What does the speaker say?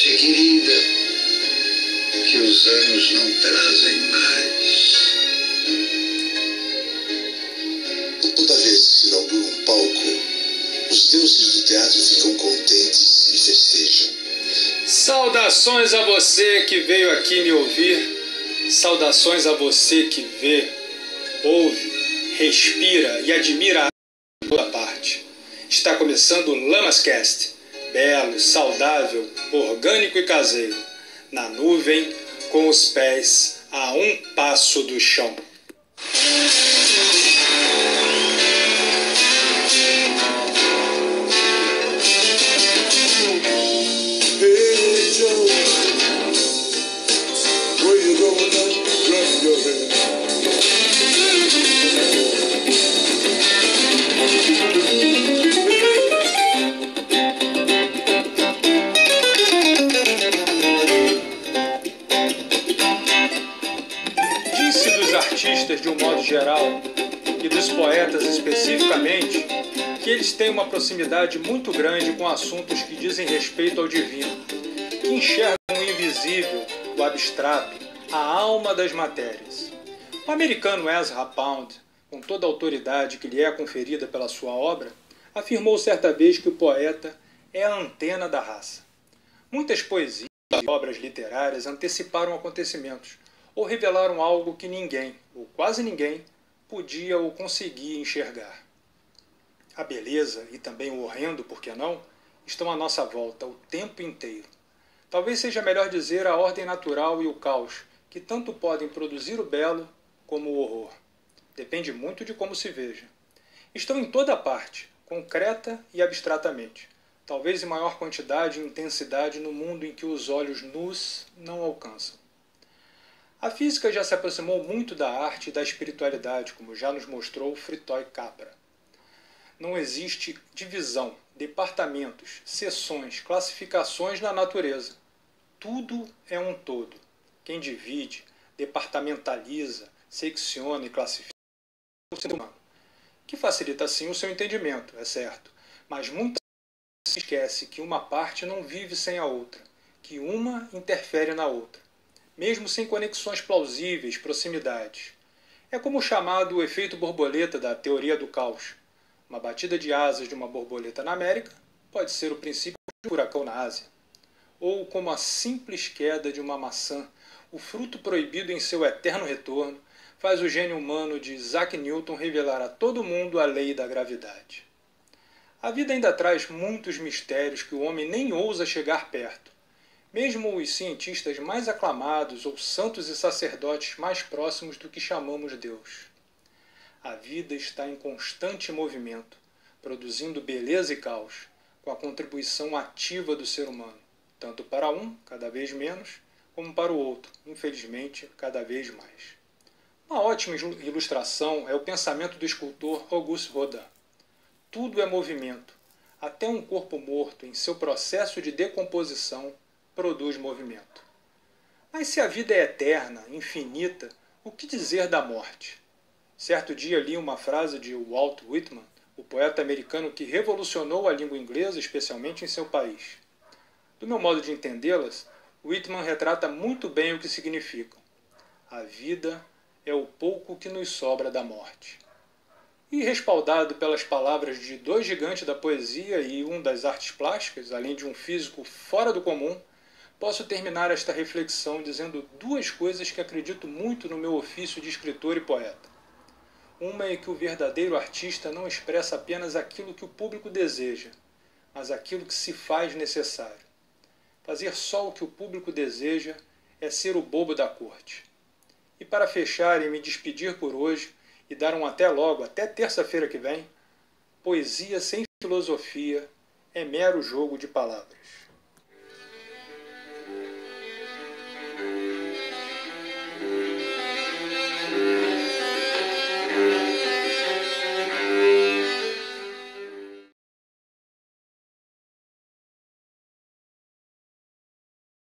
Minha querida, que os anos não trazem mais. Toda vez que se inaugura um palco, os deuses do teatro ficam contentes e festejam. Saudações a você que veio aqui me ouvir. Saudações a você que vê, ouve, respira e admira a toda parte. Está começando o LamasCast. Belo, saudável, orgânico e caseiro. Na nuvem, com os pés a um passo do chão. Hey Joe, where you going now? Run your head. Disse dos artistas de um modo geral, e dos poetas especificamente, que eles têm uma proximidade muito grande com assuntos que dizem respeito ao divino, que enxergam o invisível, o abstrato, a alma das matérias. O americano Ezra Pound, com toda a autoridade que lhe é conferida pela sua obra, afirmou certa vez que o poeta é a antena da raça. Muitas poesias e obras literárias anteciparam acontecimentos, ou revelaram algo que ninguém, ou quase ninguém, podia ou conseguia enxergar. A beleza, e também o horrendo, por que não, estão à nossa volta o tempo inteiro. Talvez seja melhor dizer a ordem natural e o caos, que tanto podem produzir o belo como o horror. Depende muito de como se veja. Estão em toda parte, concreta e abstratamente, talvez em maior quantidade e intensidade no mundo em que os olhos nus não alcançam. A física já se aproximou muito da arte e da espiritualidade, como já nos mostrou Fritjof Capra. Não existe divisão, departamentos, seções, classificações na natureza. Tudo é um todo. Quem divide, departamentaliza, secciona e classifica é o ser humano, que facilita assim o seu entendimento, é certo, mas muitas vezes se esquece que uma parte não vive sem a outra, que uma interfere na outra, mesmo sem conexões plausíveis, proximidades. É como o chamado efeito borboleta da teoria do caos. Uma batida de asas de uma borboleta na América pode ser o princípio de um furacão na Ásia. Ou como a simples queda de uma maçã, o fruto proibido em seu eterno retorno, faz o gênio humano de Isaac Newton revelar a todo mundo a lei da gravidade. A vida ainda traz muitos mistérios que o homem nem ousa chegar perto. Mesmo os cientistas mais aclamados ou santos e sacerdotes mais próximos do que chamamos Deus. A vida está em constante movimento, produzindo beleza e caos, com a contribuição ativa do ser humano, tanto para um, cada vez menos, como para o outro, infelizmente, cada vez mais. Uma ótima ilustração é o pensamento do escultor Auguste Rodin. Tudo é movimento. Até um corpo morto, em seu processo de decomposição, produz movimento. Mas se a vida é eterna, infinita, o que dizer da morte? Certo dia li uma frase de Walt Whitman, o poeta americano que revolucionou a língua inglesa, especialmente em seu país. Do meu modo de entendê-las, Whitman retrata muito bem o que significam. A vida é o pouco que nos sobra da morte. E respaldado pelas palavras de dois gigantes da poesia e um das artes plásticas, além de um físico fora do comum, posso terminar esta reflexão dizendo duas coisas que acredito muito no meu ofício de escritor e poeta. Uma é que o verdadeiro artista não expressa apenas aquilo que o público deseja, mas aquilo que se faz necessário. Fazer só o que o público deseja é ser o bobo da corte. E para fechar e me despedir por hoje, e dar um até logo, até terça-feira que vem, poesia sem filosofia é mero jogo de palavras.